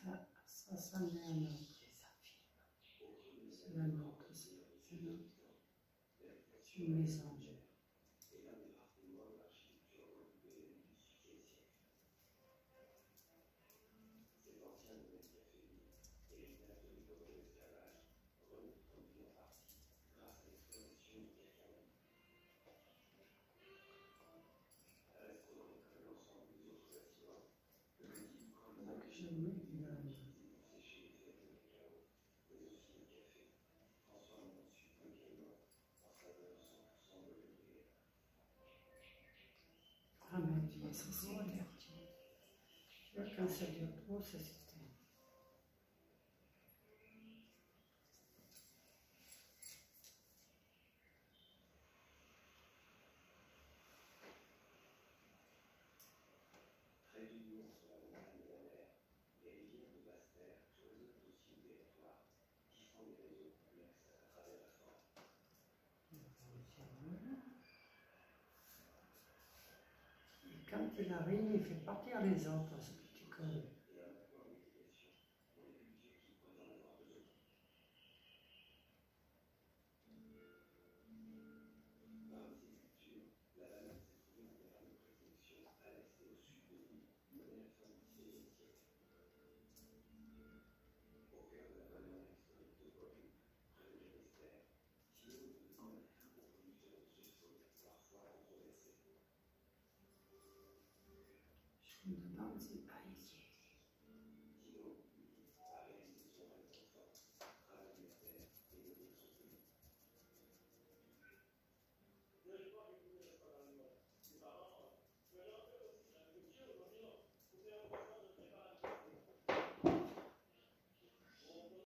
Ça met un autre. C'est un autre, c'est une maison. Ah mon Dieu, ça c'est moderne. Tu vois, quand ça dure trop, ça s'éteint. Quand il arrive, il fait partir les autres, ce petit con. Je me demande si pas ici.